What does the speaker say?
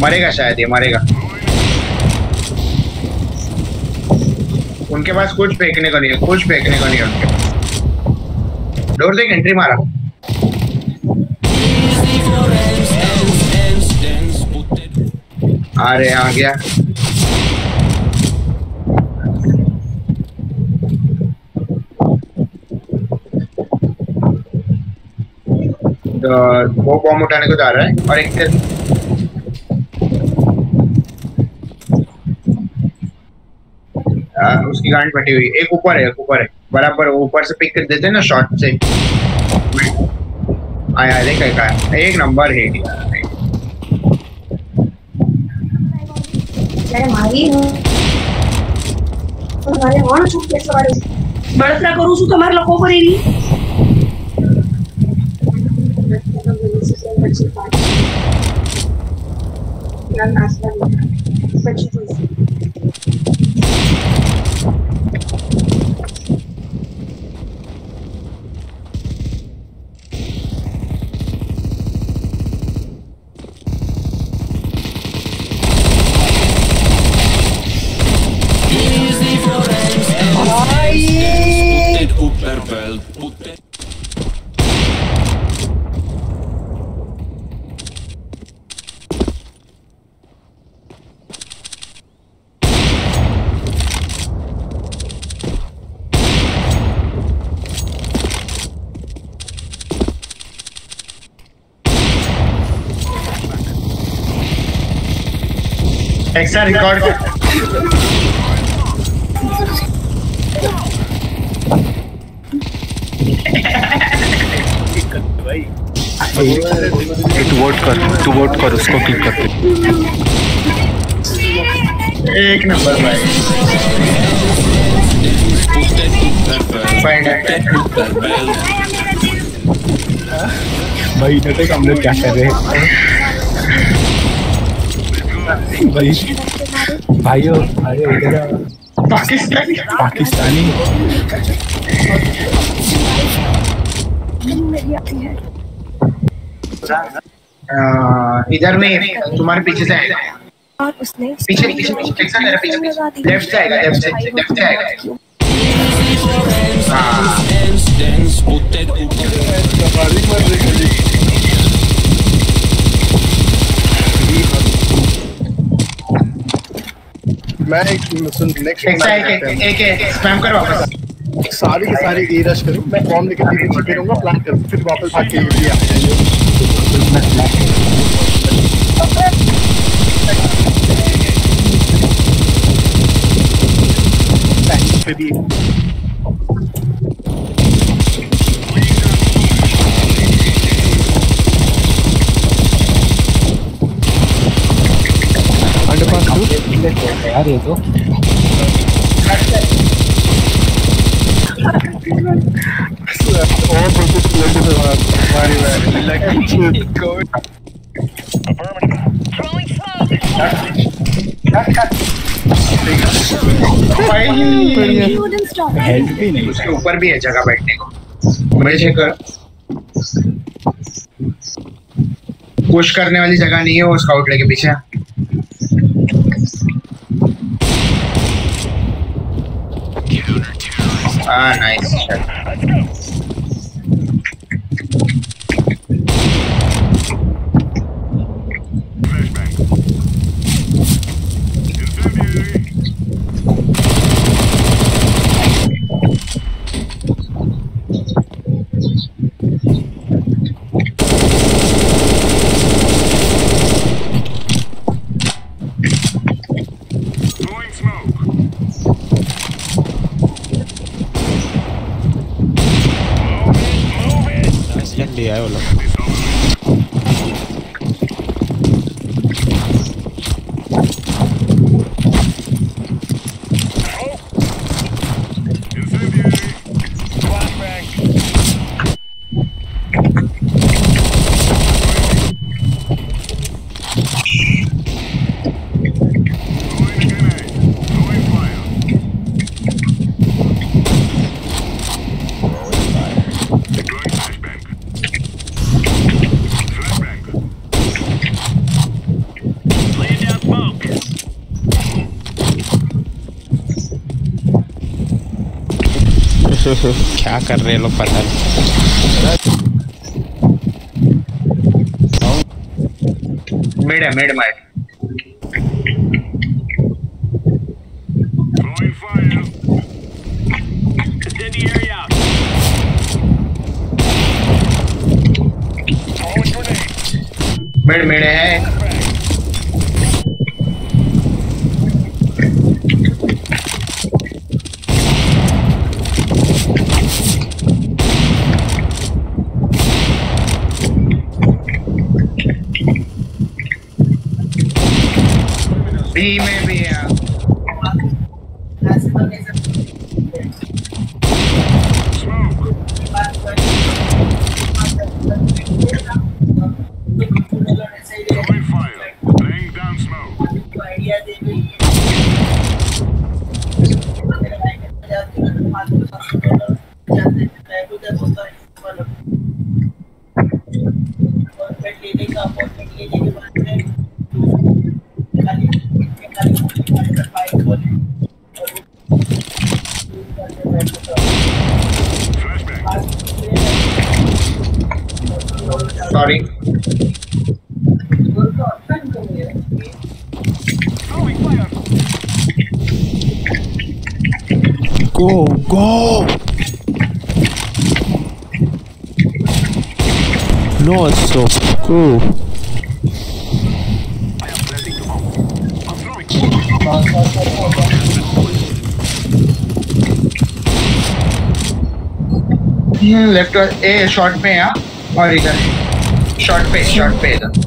मरेगा शायद, ये मरेगा। उनके पास कुछ फेंकने को नहीं है, कुछ फेंकने को नहीं है उनके पास। डोर देख, एंट्री मारा। अरे आ गया। वो बॉम्ब उठाने को जा रहा है और एक उसकी गांड फटी हुई। एक ऊपर है, ऊपर है बराबर, ऊपर से पिक कर देते हैं ना शॉट से। आया देखा, एक नंबर है। बड़तरा करू છું તમારે લોકો પર એવી एक्स्ट्रा रिकॉर्ड तू वोट कर उसको क्लिक करके। एक नंबर भाई। भाई देख हम लोग क्या कर रहे हैं भाई। भाइयों अरे इधर पाकिस्तानी इधर में तुम्हारे पीछे से आएगा। और उसने पीछे पीछे पीछे मेरा पीछे लेफ्ट से आएगा, लेफ्ट से आएगा। मैं सुन नेक्स्ट एक स्पैम कर वापस। सारी के सारी ए रश करूं, मैं बॉम्ब लेके पीछे करूंगा, प्लांट करूं, फिर वापस भाग के ये आ जाएंगे। अंडरपास यार ये तो हेल्प भी नहीं। उसके ऊपर भी है जगह बैठने को। मैं चेक कर, पुश करने वाली जगह नहीं है वो स्काउट लेके पीछे। नाइस। लिया है वो लोग। क्या कर रहे हैं लोग पता नहीं। मिड है, mid might. Throwing fire. Incendiary out. Throwing grenade. Mid mid है। बी में भी है। Throwing fire. Laying down smoke. Flashback. Sorry. Throwing fire. Go, go! No, so go. I am letting them out. I'm throwing. Left A short पे है और इधर short पे इधर।